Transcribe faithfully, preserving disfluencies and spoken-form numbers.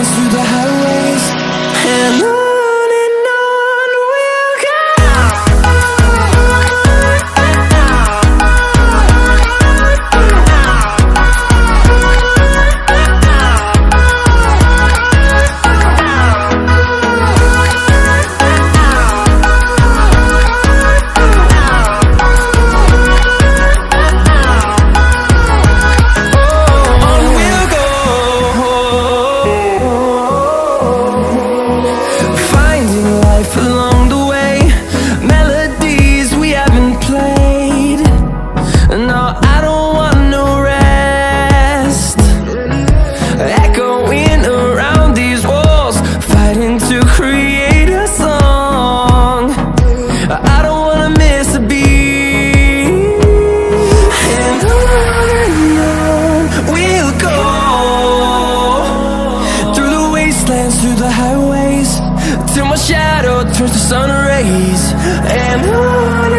wastelands, through the highways, and on. Along the way, melodies we haven't played. No, I don't want no rest. Echoing around these walls, fighting to create a song. I don't wanna miss a beat. And on and on we'll go, through the wastelands, through the highways, till my shadow turns to sun rays, and on